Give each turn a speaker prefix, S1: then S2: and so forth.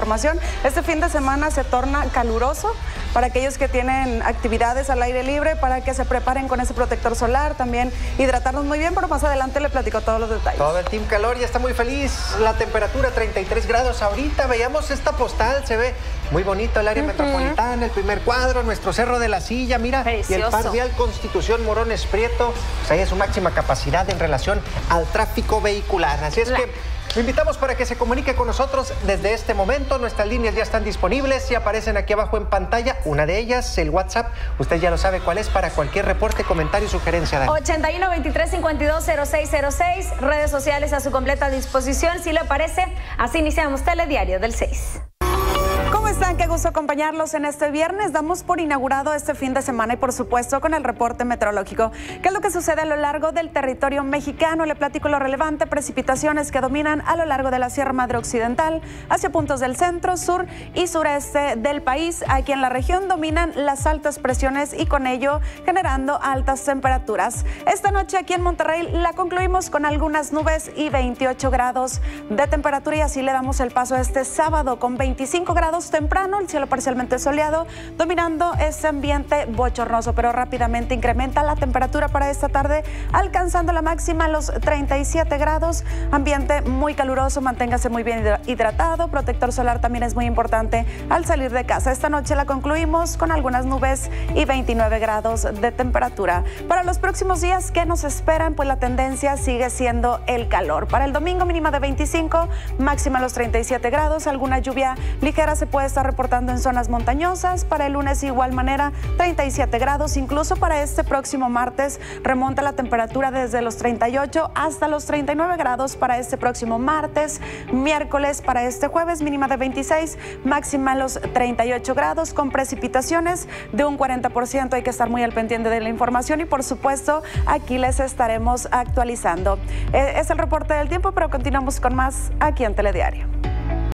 S1: información. Este fin de semana se torna caluroso para aquellos que tienen actividades al aire libre, para que se preparen con ese protector solar, también hidratarnos muy bien, pero más adelante le platico todos los detalles.
S2: Todo el Team Calor ya está muy feliz, la temperatura 33 grados ahorita, veíamos esta postal, se ve muy bonito el área metropolitana, el primer cuadro, nuestro Cerro de la Silla, mira,
S3: precioso.
S2: Y el par vial Constitución Morones Prieto, pues ahí es su máxima capacidad en relación al tráfico vehicular, así es que lo invitamos para que se comunique con nosotros desde este momento. Nuestras líneas ya están disponibles y aparecen aquí abajo en pantalla. Una de ellas, el WhatsApp. Usted ya lo sabe cuál es para cualquier reporte, comentario y sugerencia. Dani.
S3: 81 23 52 0606. Redes sociales a su completa disposición. Si le parece, así iniciamos Telediario del 6.
S1: ¿Cómo están? Qué gusto acompañarlos en este viernes. Damos por inaugurado este fin de semana y por supuesto con el reporte meteorológico. ¿Qué es lo que sucede a lo largo del territorio mexicano? Le platico lo relevante. Precipitaciones que dominan a lo largo de la Sierra Madre Occidental, hacia puntos del centro, sur y sureste del país. Aquí en la región dominan las altas presiones y con ello generando altas temperaturas. Esta noche aquí en Monterrey la concluimos con algunas nubes y 28 grados de temperatura y así le damos el paso este sábado con 25 grados temprano, el cielo parcialmente soleado, dominando este ambiente bochornoso, pero rápidamente incrementa la temperatura para esta tarde, alcanzando la máxima a los 37 grados, ambiente muy caluroso, manténgase muy bien hidratado, protector solar también es muy importante al salir de casa. Esta noche la concluimos con algunas nubes y 29 grados de temperatura. Para los próximos días, ¿qué nos esperan? Pues la tendencia sigue siendo el calor. Para el domingo mínima de 25, máxima a los 37 grados, alguna lluvia ligera se puede estar reportando en zonas montañosas. Para el lunes igual manera 37 grados, incluso para este próximo martes remonta la temperatura desde los 38 hasta los 39 grados para este próximo martes. Miércoles para este jueves mínima de 26, máxima a los 38 grados con precipitaciones de un 40%. Hay que estar muy al pendiente de la información y por supuesto aquí les estaremos actualizando. Es el reporte del tiempo, pero continuamos con más aquí en Telediario.